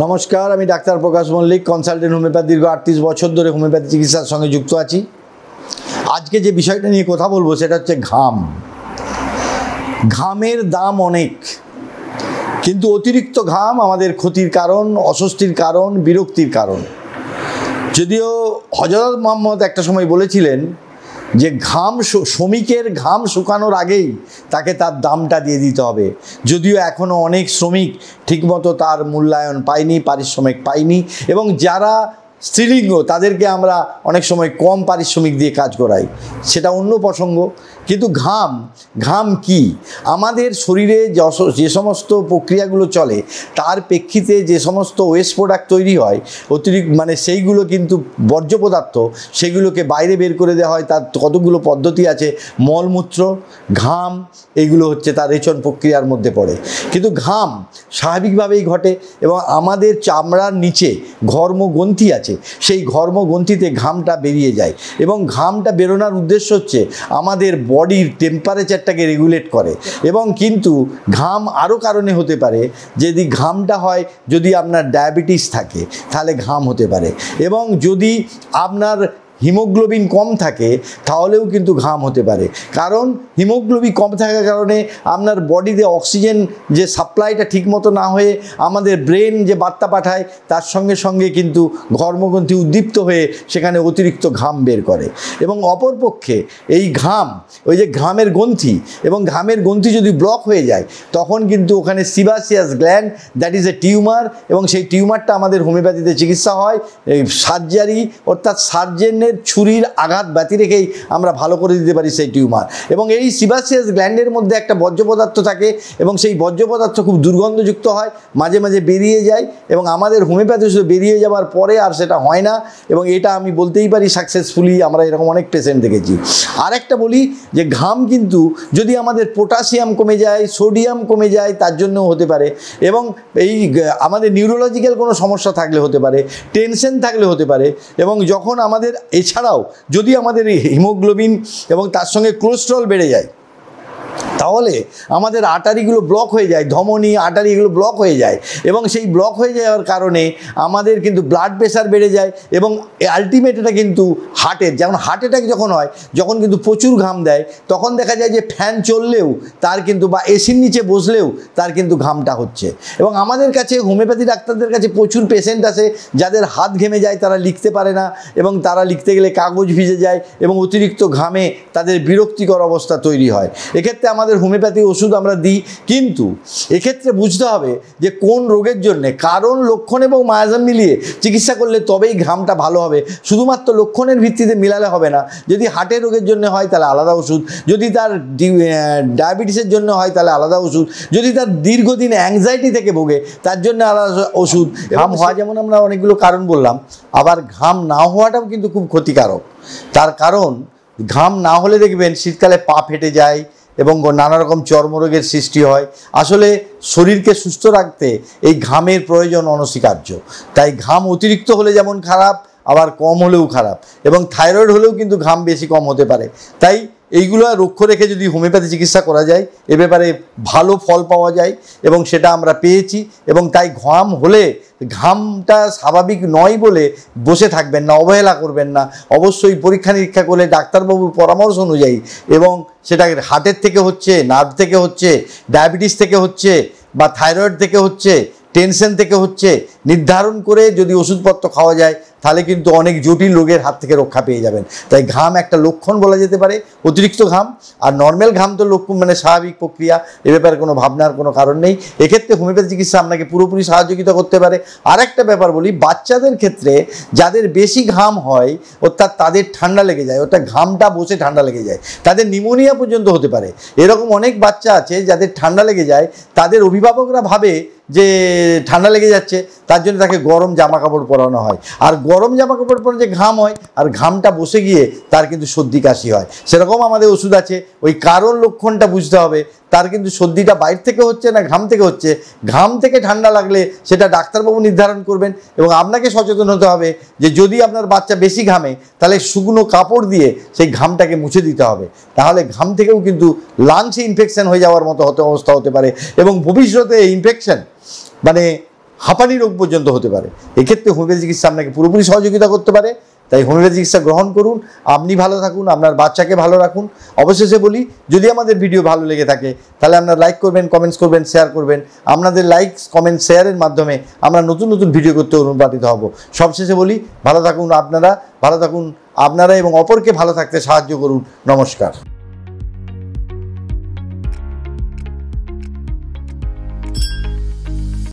নমস্কার, আমি doctor Prakash Mallick, consultant homeopathy. দীর্ঘ 38 বছর ধরে হোমিওপ্যাথি চিকিৎসার সঙ্গে যুক্ত আছি। আজকে যে বিষয়টা নিয়ে কথা বলবো সেটা হচ্ছে ঘাম। ঘামের দাম অনেক, কিন্তু অতিরিক্ত ঘাম আমাদের ক্ষতির কারণ, অস্বস্তির কারণ, বিরক্তির কারণ। যদিও হযরত মুহাম্মদ একটা সময় বলেছিলেন যে শ্রমিকের ঘাম শুকানোর আগেই তাকে তার দামটা দিয়ে দিতে হবে। যদিও এখনও অনেক শ্রমিক ঠিকমতো তার মূল্যায়ন পায়নি, পারিশ্রমিক পায়নি, এবং যারা স্ত্রীলিঙ্গ তাদেরকে আমরা অনেক সময় কম পারিশ্রমিক দিয়ে কাজ করাই, সেটা অন্য প্রসঙ্গ। কিন্তু ঘাম কি? আমাদের শরীরে যে সমস্ত প্রক্রিয়াগুলো চলে তার প্রেক্ষিতে যে সমস্ত ওয়েস্ট প্রোডাক্ট তৈরি হয় অতিরিক্ত, সেইগুলো কিন্তু বর্জ্য পদার্থ, সেগুলোকে বাইরে বের করে দেওয়া হয়। তার কতগুলো পদ্ধতি আছে। মলমূত্র, ঘাম, এগুলো হচ্ছে তার রেচন প্রক্রিয়ার মধ্যে পড়ে। কিন্তু ঘাম স্বাভাবিকভাবেই ঘটে, এবং আমাদের চামড়ার নিচে ঘর্মগ্রন্থি আছে, সেই ঘর্মগ্রন্থিতে ঘামটা বেরিয়ে যায়, এবং ঘামটা বেরোনোর উদ্দেশ্য হচ্ছে আমাদের বডির টেম্পারেচারটাকে রেগুলেট করে। এবং কিন্তু ঘাম আরও কারণে হতে পারে। যদি ঘামটা হয়, যদি আপনার ডায়াবেটিস থাকে তাহলে ঘাম হতে পারে, এবং যদি আপনার হিমোগ্লোবিন কম থাকে তাহলেও কিন্তু ঘাম হতে পারে। কারণ হিমোগ্লোবিন কম থাকার কারণে আপনার বডিতে অক্সিজেন যে সাপ্লাইটা ঠিকমতো না হয়ে আমাদের ব্রেন যে বার্তা পাঠায় তার সঙ্গে সঙ্গে কিন্তু ঘর্মগ্রন্থি উদ্দীপ্ত হয়ে সেখানে অতিরিক্ত ঘাম বের করে। এবং অপরপক্ষে এই ঘাম, ওই যে ঘামের গ্রন্থি, এবং ঘামের গ্রন্থি যদি ব্লক হয়ে যায় তখন কিন্তু ওখানে sebaceous gland, that is a tumour, এবং সেই টিউমারটা আমাদের হোমিওপ্যাথিতে চিকিৎসা হয় এই সার্জারি, অর্থাৎ সার্জেনের ছুরির আঘাত ব্যতি রেখেই আমরা ভালো করে দিতে পারি সেই টিউমার। এবং এই সিবাসিয়াস গ্ল্যান্ডের মধ্যে একটা বর্জ্য পদার্থ থাকে, এবং সেই বর্জ্য পদার্থ খুব দুর্গন্ধযুক্ত হয়, মাঝে মাঝে বেরিয়ে যায়, এবং আমাদের হোমিওপ্যাথি শুধু বেরিয়ে যাওয়ার পরে আর সেটা হয় না। এবং এটা আমি বলতেই পারি সাকসেসফুলি, আমরা এরকম অনেক পেশেন্ট দেখেছি। আর একটা বলি যে ঘাম কিন্তু যদি আমাদের পটাশিয়াম কমে যায়, সোডিয়াম কমে যায়, তার জন্যও হতে পারে। এবং এই আমাদের নিউরোলজিক্যাল কোনো সমস্যা থাকলে হতে পারে, টেনশন থাকলে হতে পারে। এবং যখন আমাদের এছাড়াও যদি আমাদের হিমোগ্লোবিন এবং তার সঙ্গে কোলেস্টেরল বেড়ে যায় তাহলে আমাদের আর্টারিগুলো ব্লক হয়ে যায়, ধমনী আর্টারি এগুলো ব্লক হয়ে যায়, এবং সেই ব্লক হয়ে যাওয়ার কারণে আমাদের কিন্তু ব্লাড প্রেশার বেড়ে যায়। এবং আলটিমেট এটা কিন্তু হার্টের, যেমন হার্ট অ্যাটাক যখন হয়, যখন কিন্তু প্রচুর ঘাম দেয়, তখন দেখা যায় যে ফ্যান চললেও তার কিন্তু, বা এসির নিচে বসলেও তার কিন্তু ঘামটা হচ্ছে। এবং আমাদের কাছে হোমিওপ্যাথি ডাক্তারদের কাছে প্রচুর পেশেন্ট আছে যাদের হাত ঘেমে যায়, তারা লিখতে পারে না, এবং তারা লিখতে গেলে কাগজ ভিজে যায়, এবং অতিরিক্ত ঘামে তাদের বিরক্তিকর অবস্থা তৈরি হয়। এক্ষেত্রে আমাদের হোমিওপ্যাথি ওষুধ আমরা দিই, কিন্তু এক্ষেত্রে বুঝতে হবে যে কোন রোগের জন্যে, কারণ, লক্ষণ এবং মায়াজাম মিলিয়ে চিকিৎসা করলে তবেই ঘামটা ভালো হবে। শুধুমাত্র লক্ষণের ভিত্তিতে মিলালে হবে না। যদি হার্টের রোগের জন্য হয় তাহলে আলাদা ওষুধ, যদি তার ডায়াবেটিসের জন্য হয় তাহলে আলাদা ওষুধ, যদি তার দীর্ঘদিন অ্যাংজাইটি থেকে ভোগে তার জন্য আলাদা ওষুধ। ঘাম হওয়া যেমন আমরা অনেকগুলো কারণ বললাম, আবার ঘাম না হওয়াটাও কিন্তু খুব ক্ষতিকারক। তার কারণ ঘাম না হলে দেখবেন শীতকালে পা ফেটে যায় এবং নানা রকম চর্মরোগের সৃষ্টি হয়। আসলে শরীরকে সুস্থ রাখতে এই ঘামের প্রয়োজন অনস্বীকার্য। তাই ঘাম অতিরিক্ত হলে যেমন খারাপ, আবার কম হলেও খারাপ, এবং থাইরয়েড হলেও কিন্তু ঘাম বেশি কম হতে পারে। তাই এইগুলো লক্ষ্য রেখে যদি হোমিওপ্যাথি চিকিৎসা করা যায়, এ ব্যাপারে ভালো ফল পাওয়া যায়, এবং সেটা আমরা পেয়েছি। এবং তাই ঘাম হলে, ঘামটা স্বাভাবিক নয় বলে বসে থাকবেন না, অবহেলা করবেন না। অবশ্যই পরীক্ষা নিরীক্ষা করলে ডাক্তারবাবুর পরামর্শ অনুযায়ী, এবং সেটা হার্টের থেকে হচ্ছে, নার্ভ থেকে হচ্ছে, ডায়াবেটিস থেকে হচ্ছে, বা থাইরয়েড থেকে হচ্ছে, টেনশন থেকে হচ্ছে, নির্ধারণ করে যদি ওষুধপত্র খাওয়া যায় তাহলে কিন্তু অনেক জটিল রোগের হাত থেকে রক্ষা পেয়ে যাবেন। তাই ঘাম একটা লক্ষণ বলা যেতে পারে, অতিরিক্ত ঘাম। আর নর্মাল ঘাম তো লক্ষণ, স্বাভাবিক প্রক্রিয়া, এ ব্যাপারে কোনো ভাবনার কোনো কারণ নেই। এক্ষেত্রে হোমিওপ্যাথি চিকিৎসা আপনাকে পুরোপুরি সহযোগিতা করতে পারে। আর একটা ব্যাপার বলি, বাচ্চাদের ক্ষেত্রে যাদের বেশি ঘাম হয়, অর্থাৎ তাদের ঠান্ডা লেগে যায়, অর্থাৎ ঘামটা বসে ঠান্ডা লেগে যায়, তাদের নিউমোনিয়া পর্যন্ত হতে পারে। এরকম অনেক বাচ্চা আছে যাদের ঠান্ডা লেগে যায়, তাদের অভিভাবকরা ভাবে যে ঠান্ডা লেগে যাচ্ছে, তার জন্য তাকে গরম জামা কাপড় পরানো হয়। আর গরম জামা কাপড় পরে যে ঘাম হয়, আর ঘামটা বসে গিয়ে তার কিন্তু সর্দি কাশি হয়। সেরকম আমাদের ওষুধ আছে, ওই কারণ লক্ষণটা বুঝতে হবে। তার কিন্তু সর্দিটা বাইরে থেকে হচ্ছে না ঘাম থেকে হচ্ছে। ঘাম থেকে ঠান্ডা লাগলে সেটা ডাক্তারবাবু নির্ধারণ করবেন, এবং আপনাকে সচেতন হতে হবে যে যদি আপনার বাচ্চা বেশি ঘামে তাহলে শুকনো কাপড় দিয়ে সেই ঘামটাকে মুছে দিতে হবে। তাহলে ঘাম থেকেও কিন্তু লাংসে ইনফেকশন হয়ে যাওয়ার মতো অবস্থা হতে পারে, এবং ভবিষ্যতে ইনফেকশন হাঁপানি রোগ পর্যন্ত হতে পারে। এক্ষেত্রে হোমিওপ্যাথি চিকিৎসা আপনাকে পুরোপুরি সহযোগিতা করতে পারে। তাই হোমিওপ্যাথি চিকিৎসা গ্রহণ করুন, আপনি ভালো থাকুন, আপনার বাচ্চাকে ভালো রাখুন। অবশেষে বলি, যদি আমাদের ভিডিও ভালো লেগে থাকে তাহলে আপনারা লাইক করবেন, কমেন্টস করবেন, শেয়ার করবেন। আপনাদের লাইক, কমেন্ট, শেয়ারের মাধ্যমে আমরা নতুন নতুন ভিডিও করতে অনুপ্রাণিত হব। সবশেষে বলি, ভালো থাকুন আপনারা, ভালো থাকুন আপনারা এবং অপরকে ভালো থাকতে সাহায্য করুন। নমস্কার।